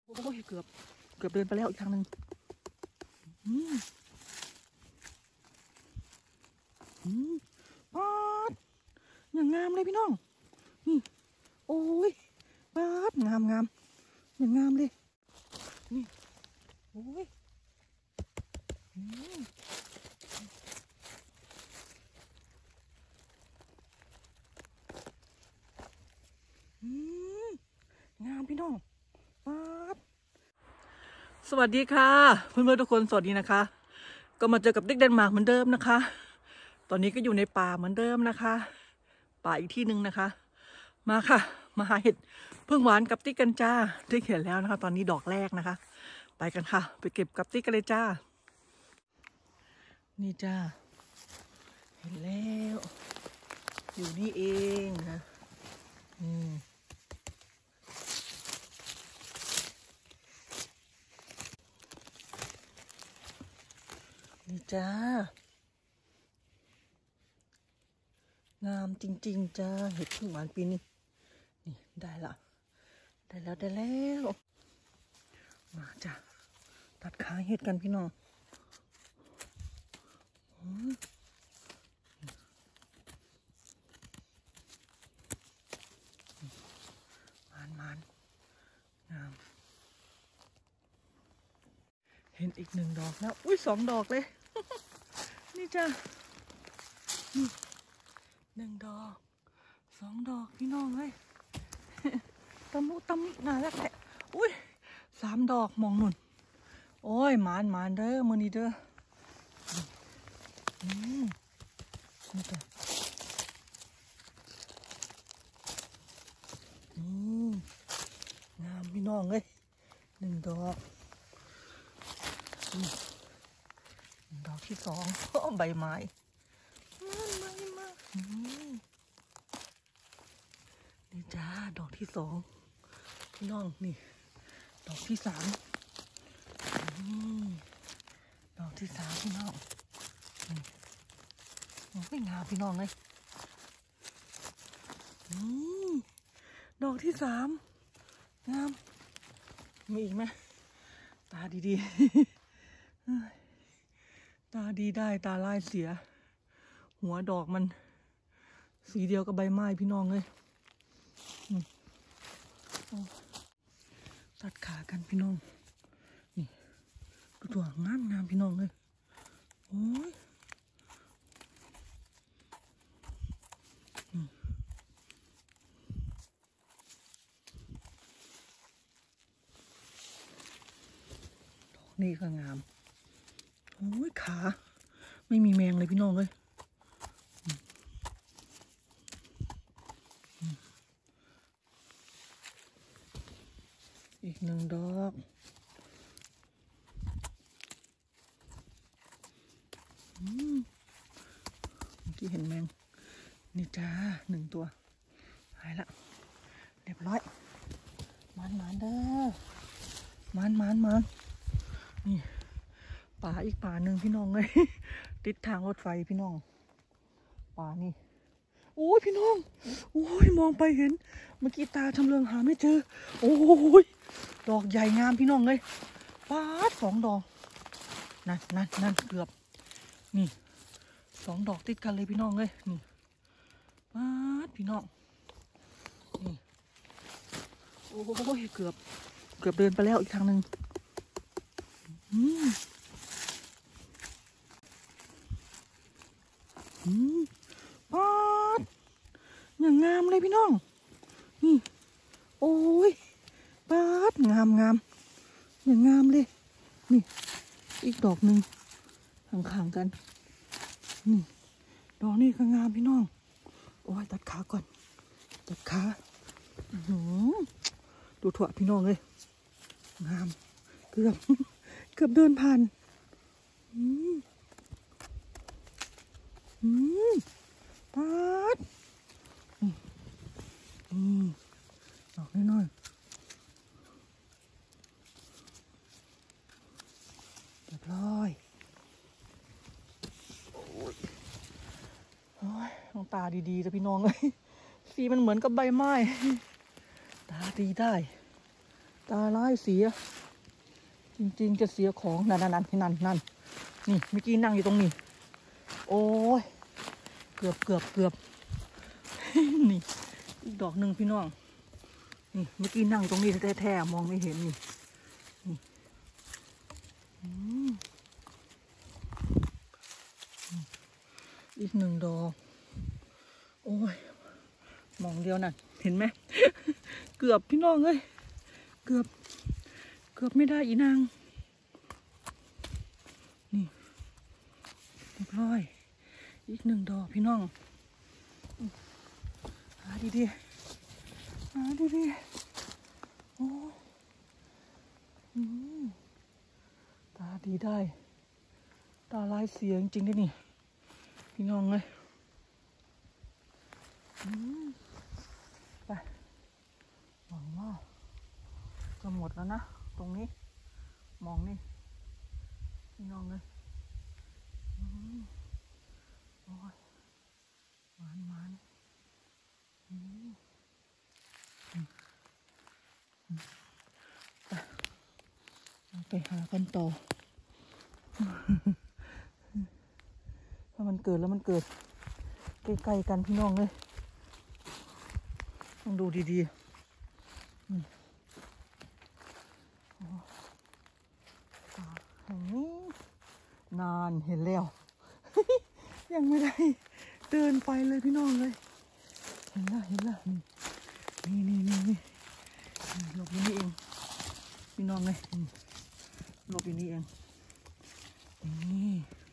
โอ้ยเกือบเดินไปแล้วอีกทางหนึ่งป๊าดอย่างงามเลยพี่น้องนี่โอ้ยป๊าดงามอย่างงามเลยนี่โอ้ยงามพี่น้องป๊าดสวัสดีค่ะเพื่อนๆทุกคนสวัสดีนะคะก็มาเจอกับเด็กเดนมาร์กเหมือนเดิมนะคะตอนนี้ก็อยู่ในป่าเหมือนเดิมนะคะป่าอีกที่หนึ่งนะคะมาค่ะมาหาเห็ดพึ่งหวานกับติ๊กกันจ้าได้เห็นแล้วนะคะตอนนี้ดอกแรกนะคะไปกันค่ะไปเก็บกับติ๊กกันเลยจ้านี่จ้าเห็นแล้วอยู่นี่เองนะนี่จ้างามจริงๆจ้าเห็ดพึ่งหวานปีนี้นี่ได้แล้วมาจ้ะตัดขาเห็ดกันพี่น้องมันงามเห็นอีก1 ดอกแล้วอุ้ย2 ดอกเลย นี่จ้ะนี่1 ดอก2 ดอกพี่น้องเลย ตะมิน่ารักแหละอุ้ย3 ดอกมองนุ่นโอ้ยหมานเด้อมือนี้เด้อนี่จ้ะงามพี่น้องเลย1 ดอกดอกที่2ใบไม้มานี่จ้าดอกที่2พี่น้องนี่ดอกที่3ดอกที่3พี่น้องไม่งามพี่น้องเลยดอกที่3งามมีอีกไหมตาดีๆตาดีได้ตาลายเสียหัวดอกมันสีเดียวกับใบไม้พี่น้องเลยตัดขากันพี่น้องนี่ดูตัวงามพี่น้องเลยโอ้ยนี่ก็งามโอ้ยขาไม่มีแมงเลยพี่น้องเลยอีก1 ดอกเมื่อกี้เห็นแมงนี่จ้า1 ตัวหายละเรียบร้อยมันเด้อมันนี่ป่าอีกป่าหนึ่งพี่น้องเลย ติดทางรถไฟพี่น้องป่านี่โอ้ยพี่น้องโอ้ยมองไปเห็นเมื่อกี้ตาชำเลืองหาไม่เจอโอ้ยดอกใหญ่งามพี่น้องเลยป๊าด2 ดอกนั่นเกือบนี่2 ดอกติดกันเลยพี่น้องเลยนี่ป๊าดพี่น้องนี่โอ้ยเกือบเดินไปแล้วอีกทางหนึ่งป๊าดอย่างงามเลยพี่น้องนี่โอ้ยป๊าดงามอย่างงามเลยนี่อีกดอกหนึ่งห่างๆกันนี่ดอกนี้ก็งามพี่น้องโอ้ยตัดขาก่อนตัดขาดูถั่วพี่น้องเลยงามเกือบเดินผ่านป๊าดดอกน้อยเรียบร้อยโอ้ยต้องตาดีๆจ้ะพี่น้องเลยสีมันเหมือนกับใบไม้ตาดีได้ตาร้ายเสียจริงๆจะเสียของนั่นนี่เมื่อกี้นั่งอยู่ตรงนี้โอ้ยเกือบ นี่อีกดอกหนึ่งพี่น้องนี่เมื่อกี้นั่งตรงนี้แท้ๆมองไม่เห็นนี่อีกหนึ่งดอกโอ้ยมองเดียวน่ะเห็นไหม เกือบพี่น้องเอ้ยเกือบไม่ได้อีนางนี่เรียบร้อยอีกหนึ่งดอกพี่น้องหาดีโอ้ตาดีได้ตาลายเสียงจริงด้วยนี่พี่น้องเลยไปหวังว่าจะหมดแล้วนะตรงนี้มองนี่พี่น้องเลยโอ้ยมันไปหากันต่อถ้ามันเกิดแล้วมันเกิดใกล้ๆกันพี่น้องเลยต้องดูดีๆแห่งนี้นานเห็นแล้ว ยังไม่ได้เดินไปเลยพี่น้องเลยเห็นละนี่หลบอยู่นี่เองพี่น้องเลยหลบอยู่นี่เองนี่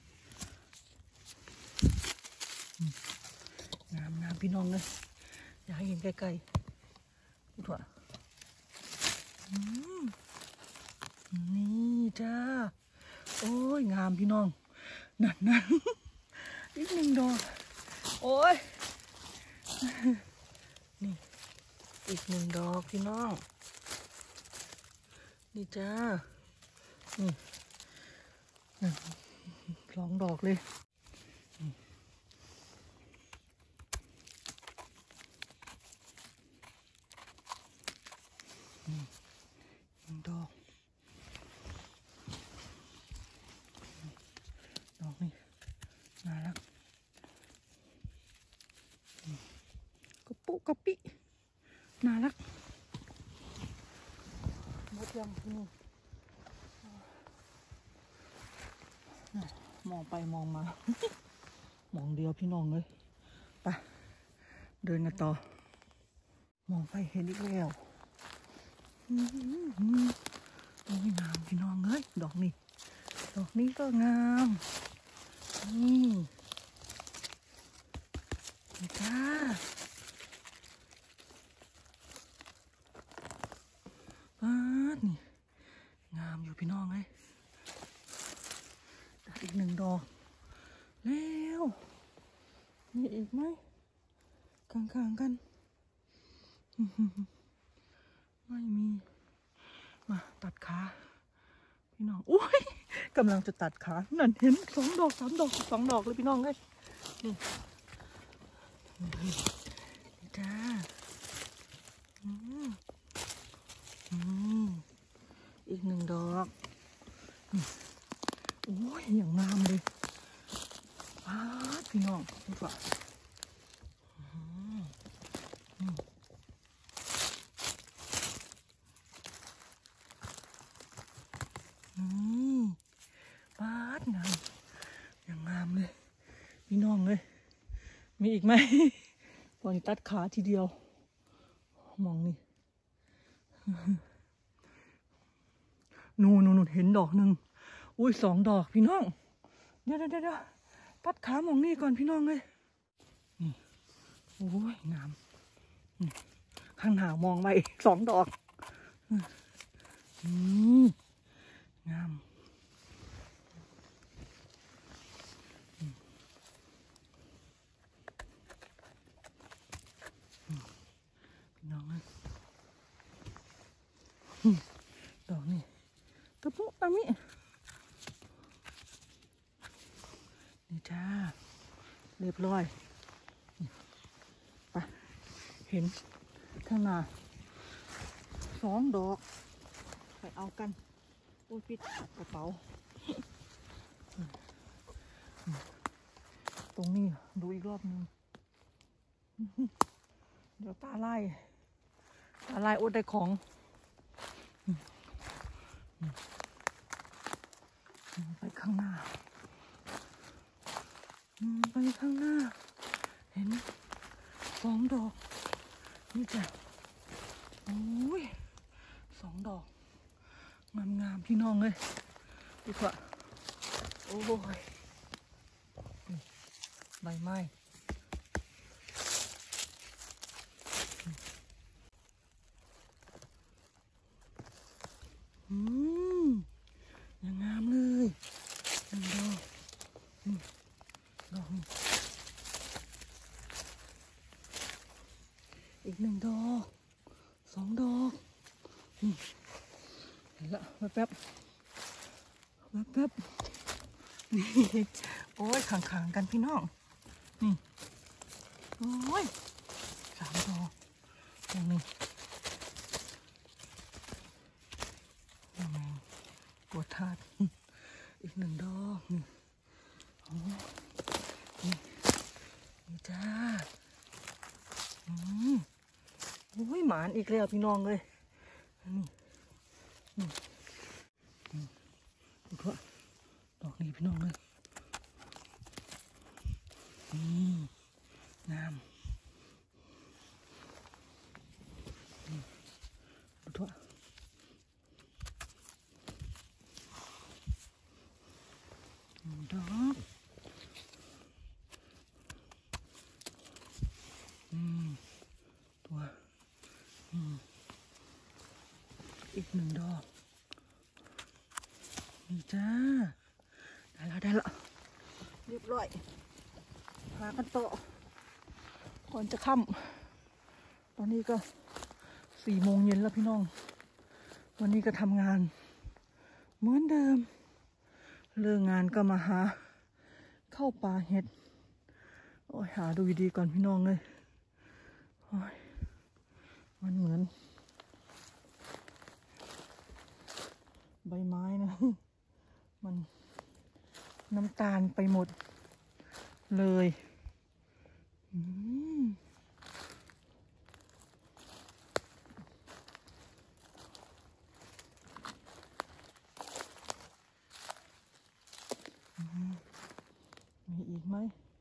งามพี่น้องเลยอยากให้เห็นใกล้ๆดูถั่วนี่จ้าโอ้ยงามพี่น้องนั่นอีกหนึ่งดอกโอ้ยนี่อีกหนึ่งดอกพี่น้องนี่จ้านี่สองดอกเลยดอกนี่น่ารักกระปุกกระปิน่ารักหมดยังที่นี่มองไปมองมา มองเดียวพี่น้องเลยไปเดินกันต่อมองไปเห็นอีกแล้วโอ้ยงามพี่น้องเอ้ยดอกนี้ก็งามนี่จ้านี่งามอยู่พี่น้องเลยตัดอีกหนึ่งดอกแล้วมีอีกไหมข้างๆกันไม่มีมาตัดขาพี่น้องอุ้ยกำลังจะตัดขานั่นเห็น2 ดอก 3 ดอก 2 ดอกเลยพี่น้องเลยนี่จ้าอีก1 ดอกโอ้ยอย่างงามเลยพี่น้องดูก่อนงามอย่างงามเลยพี่น้องเลยมีอีกไหมก่อนตัดขาทีเดียวมองนี่นู่นเห็นดอกหนึ่งอุ้ย2 ดอกพี่น้องเดี๋ยวตัดขามองนี่ก่อนพี่น้องเลยนี่โอ้ยงามข้างหน้ามองไป2 ดอกงามพี่น้องเลยดอกนี่ตะปุตะมินี่จ้าเรียบร้อยไปเห็นข้างหน้า2 ดอกไปเอากันโอ้ยปิดกระเป๋าตรงนี้ดูอีกรอบนึงเดี๋ยวตาไล่โอ๊ตได้ของไปข้างหน้าเห็น2 ดอกนี่จ้ะโอ้ย2 ดอกงามพี่น้องเลยดีกว่าโอ้ยใบไม้ยังงามเลย1 ดอกดอกอีก1 ดอก2 ดอกเห็นละแป๊บนี่โอ้ยขังกันพี่น้องนี่โอ้ย3 ดอกตรงนี้ปวดธาตุอีก1 ดอกนี่โอ้นี่จ้าโอ้ยหมานอีกแล้วพี่น้องเลยนี่ก็ดอกนี้พี่น้องเลยงามดูทั่วดอกตัวอีก1 ดอกนี่จ้าได้ละเรียบร้อยหากันต่อก่อนจะค่ำตอนนี้ก็4 โมงเย็นแล้วพี่น้องวันนี้ก็ทำงานเหมือนเดิมเลิกงานก็มาหาเข้าป่าเห็ดโอ้ยหาดูดีก่อนพี่น้องเลยโอ้ยมันเหมือนใบไม้นะมันน้ำตาลไปหมดเลยมีอีกไหม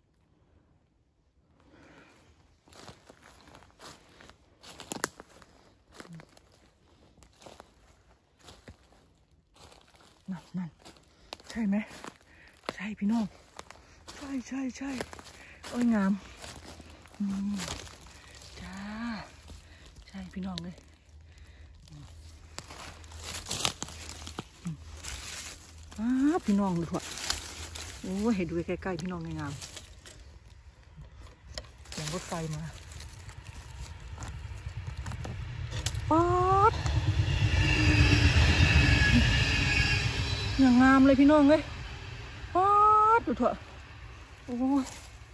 นั่นใช่ไหมใช่พี่น้องใช่โอ้ยงามจ้าใช่พี่น้องเลยพี่น้องดูเถอะโอ้ยให้ดูใกล้ๆพี่น้องงามเสียงรถไฟมาป๊อดอย่างงามเลยพี่น้องเลยป๊อดดูเถอะโอ้ย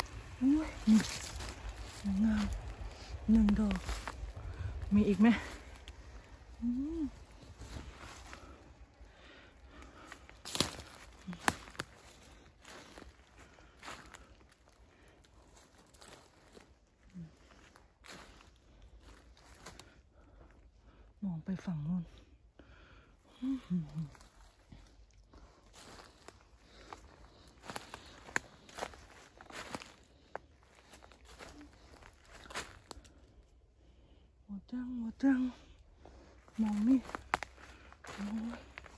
งาม1 ดอกมีอีกไหมมองไปฝั่งนู้นหมดจังมองนี่โอ้ย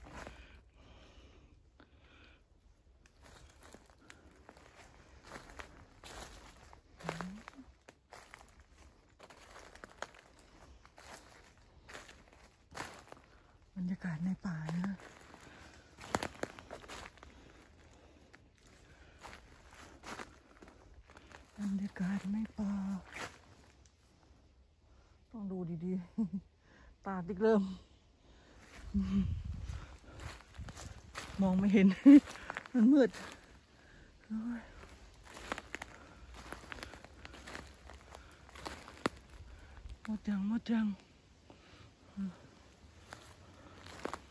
บรรยากาศในป่านะบรรยากาศในป่าต้องดูดีๆตาติ๊กเริ่มมองไม่เห็น มันมืดหมดจัง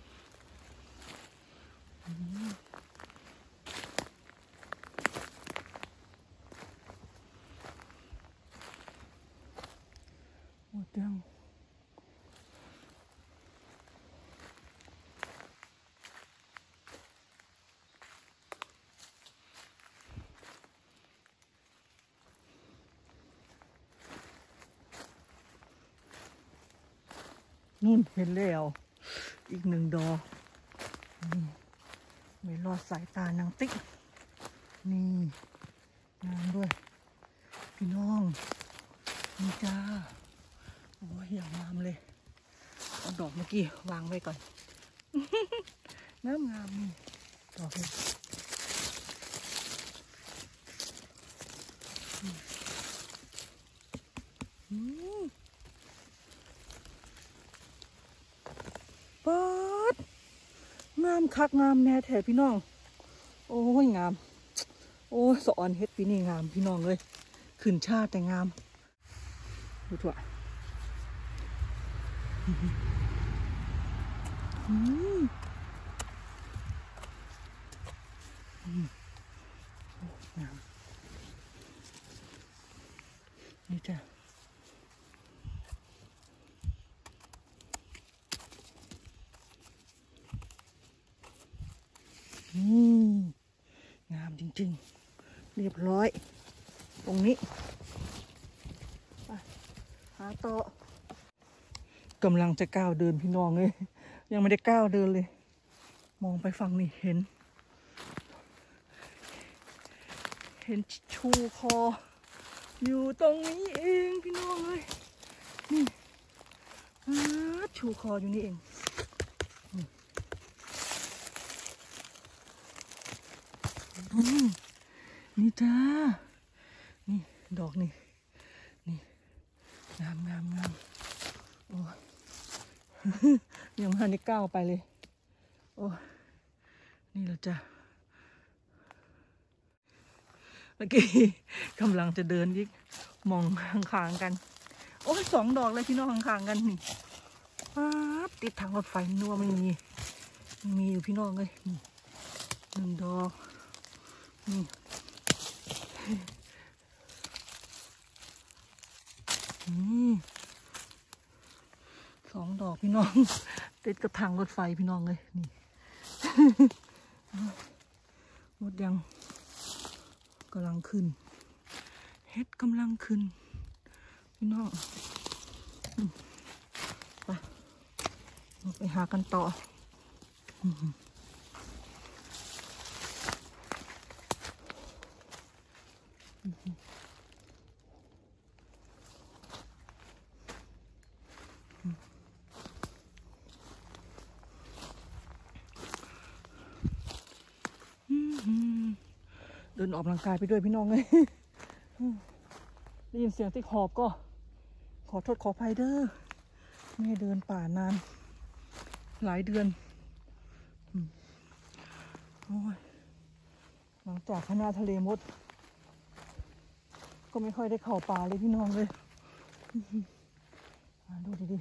นู่นเห็นแล้วอีก1 ดอกนี่ไม่รอดสายตานางติ๊กนี่งามด้วยพี่น้องนี่จ้าโอ้ยอย่างงามเลยเอาดอกเมื่อกี้วางไว้ก่อน งามนี่ดอกนี้ป๊ดงามคักงามแน่แท้พี่น้องโอ้ยงามโอ้ยสอนเฮ็ดปีนี้งามพี่น้องเลยขึ้นชาติแต่งามดูถั่วงามนี่จ้ะงามจริงๆเรียบร้อยตรงนี้หาต่อกำลังจะก้าวเดินพี่น้องเลยยังไม่ได้ก้าวเดินเลยมองไปฝั่งนี้เห็นชูคออยู่ตรงนี้เองพี่น้องเลยนี่ชูคออยู่นี่เองนี่จ้านี่ดอกนี่งามโอ้ยังไม่ได้ก้าวไปเลยโอ้นี่เราจะเมื่อกี้กำลังจะเดินยิกมองข้างๆกันโอ้ย2 ดอกเลยพี่น้องข้างๆกันนี่ติดทางรถไฟนัวไม่มีอยู่พี่น้องเลย1 ดอกนี่2 ดอกพี่น้องติดกับทางรถไฟพี่น้องเลยนี่หมดยังกำลังขึ้นเฮ็ดกำลังขึ้นพี่น้องไปหากันต่อเดินออกกำลังกายไปด้วยพี่น้องเลยได้ยินเสียงที่หอบก็ขอโทษขออภัยเด้อไม่ให้เดินป่านานหลายเดือนโอ้ยหลังจากคณะทะเลมดก็ไม่ค่อยได้เข้าป่าเลยพี่น้องเลยดูดิ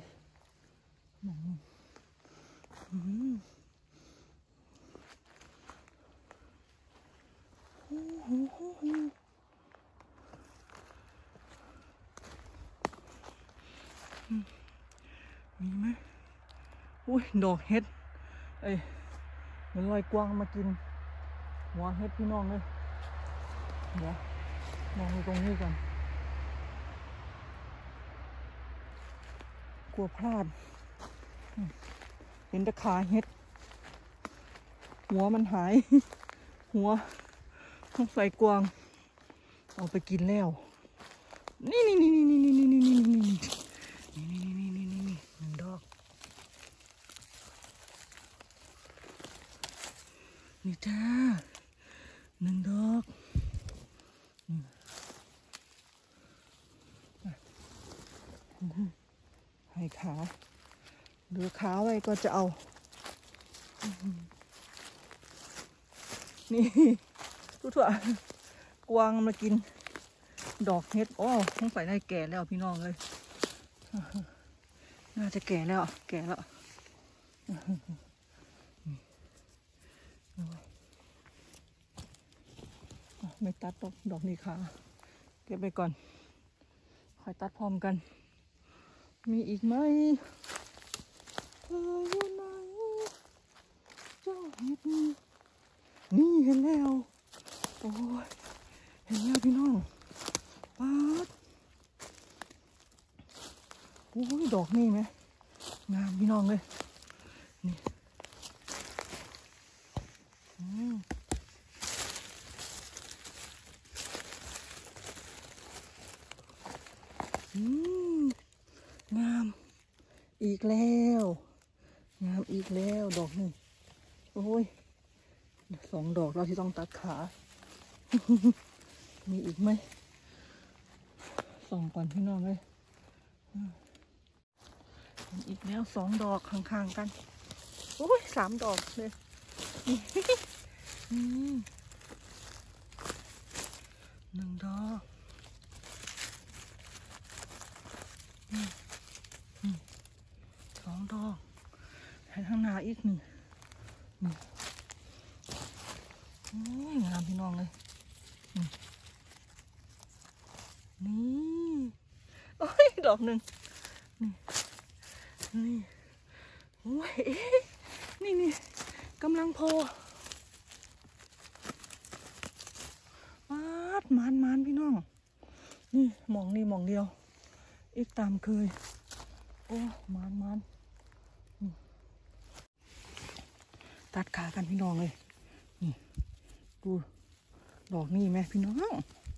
มีไหมอุ้ยดอกเห็ดเหมือนลอยกวางมากินหัวเห็ดพี่น้องเลยเดี๋ยวมองตรงนี้ก่อนกลัวพลาดเห็นแต่ขาเห็ดหัวมันหายหัวต้องใส่กวางเอาไปกินแล้วนี่1 ดอกนี่จ้า1 ดอกให้ขาเหลือขาไว้ก็จะเอานี่ทุกท่ากวางมากินดอกเห็ดโอ้ต้องใส่ได้แก่แล้วพี่น้องเลยน่าจะแก่แล้วไม่ตัดดอกนี้ขาเก็บไปก่อนค่อยตัดพร้อมกันมีอีกไหมอยู่ไหนเจ้าเห็ดนี่เห็นแล้วโอ้ยเห็นแล้วพี่น้องป๊าดโอ้ยดอกนี่ไหมงามพี่น้องเลยนี่งามอีกแล้วงามอีกแล้วดอกหนึ่งโอ้ย2 ดอกเราที่ต้องตัดขา มีอีกไหมส่องก่อนพี่น้องเลยอีกแล้ว2 ดอกข้างๆกันโอ้ย3 ดอกเลย1 ดอก2 ดอกให้ข้างหน้าอีก1โอ้ยงามพี่น้องเลยนี่โอ้ยดอกหนึ่งนี่โอ้ยนี่กำลังโผล่มันพี่น้องนี่มองนี่มองเดียวอีกตามเคยโอ้มันตัดขากันพี่น้องเลยนี่ดูดอกนี่ไหมพี่น้อง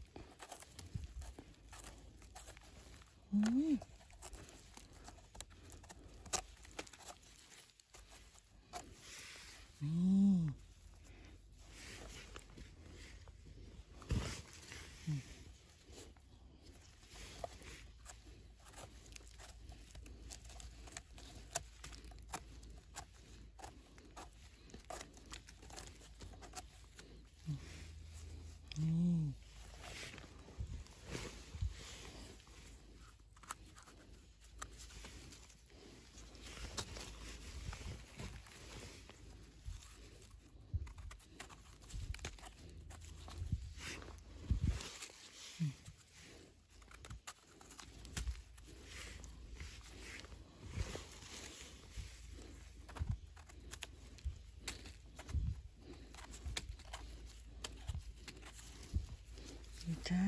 จ้า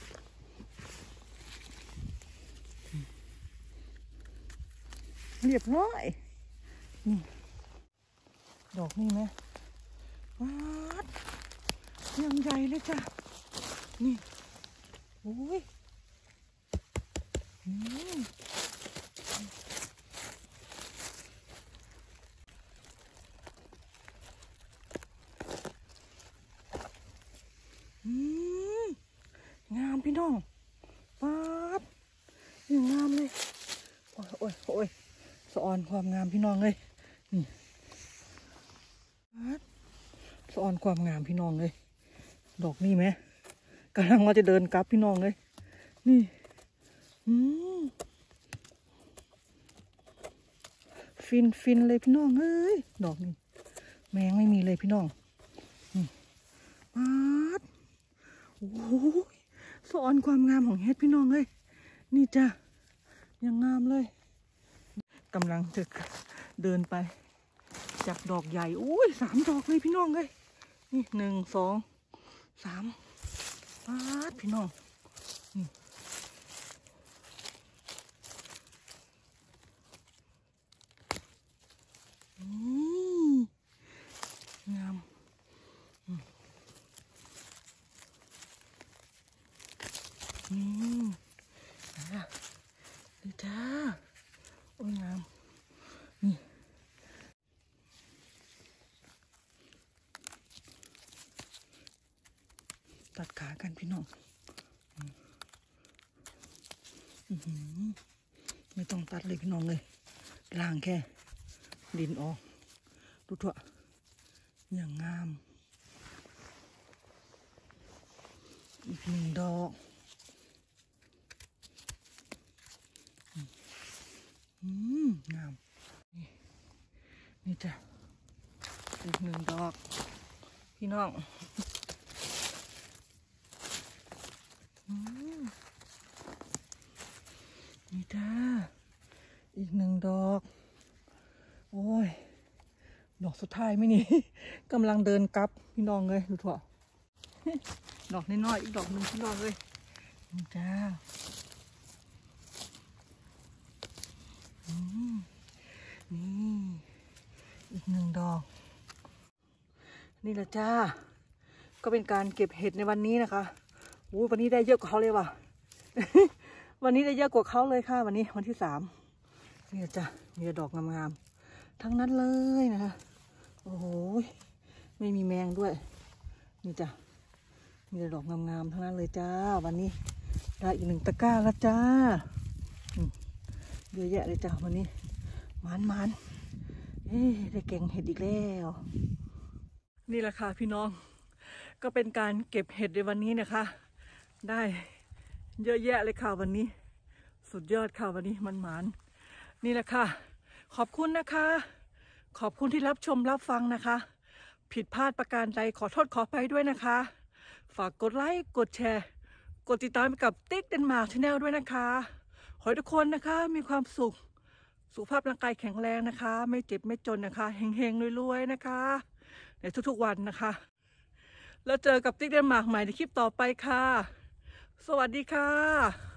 เรียบร้อยนี่ดอกนี่ไหมว้ายังใหญ่เลยจ้ะนี่โอ้ยงามพี่น้องป๊าดยังงามเลยโอ้ยสะออนความงามพี่น้องเลยนี่ป๊าดสะออนความงามพี่น้องเลยดอกนี่ไหมกำลังว่าจะเดินกลับพี่น้องเลยนี่ฟินเลยพี่น้องเอ้ยดอกนี้แมงไม่มีเลยพี่น้องป๊าดโอ้ยสะออนความงามของเฮ็ดพี่น้องเลยนี่จ้ะยังงามเลยกำลังจะเดินไปจากดอกใหญ่อุ้ย3 ดอกเลยพี่น้องเลยนี่1 2 3ป๊าดพี่น้องนี่งามดีจ้าโอ้ยงามนี่ตัดขากันพี่น้องไม่ต้องตัดเลยพี่น้องเลยล้างแค่ดินออกดูทั่วอย่างงามอีก1 ดอกงามนี่จ้ะอีก1 ดอกพี่น้องนี่จ้าอีก1 ดอกโอ้ยดอกสุดท้ายไหมนี่ กำลังเดินกลับพี่น้องเลยดูถั่ว ดอกน้อยๆอีกดอกหนึ่งพี่น้องเลยนี่จ้านี่อีก1 ดอกนี่แหละจ้าก็เป็นการเก็บเห็ดในวันนี้นะคะวันนี้ได้เยอะกว่าเขาเลยว่ะ วันนี้ได้เยอะกว่าเขาเลยค่ะวันนี้วันที่3นี่จ้ะมีดอกงามๆทั้งนั้นเลยนะคะโอ้โหไม่มีแมงด้วยนี่จ้ะมีดอกงามๆทั้งนั้นเลยจ้าวันนี้ได้อีก1 ตะกร้าแล้วจ้าเยอะแยะเลยจ้าวันนี้มันได้แกงเห็ดอีกแล้วนี่แหละค่ะพี่น้องก็เป็นการเก็บเห็ดในวันนี้นะคะได้เยอะแยะเลยค่ะวันนี้สุดยอดค่ะวันนี้มันนี่แหละค่ะขอบคุณนะคะขอบคุณที่รับชมรับฟังนะคะผิดพลาดประการใดขอโทษขออภัยด้วยนะคะฝากกดไลค์กดแชร์กดติดตามไปกับติ๊กเดนมาร์กชาแนลด้วยนะคะขอให้ทุกคนนะคะมีความสุขสุขภาพร่างกายแข็งแรงนะคะไม่เจ็บไม่จนนะคะเฮงๆรวยๆนะคะในทุกๆวันนะคะแล้วเจอกับติ๊กเดนมาร์กใหม่ในคลิปต่อไปค่ะสวัสดีค่ะ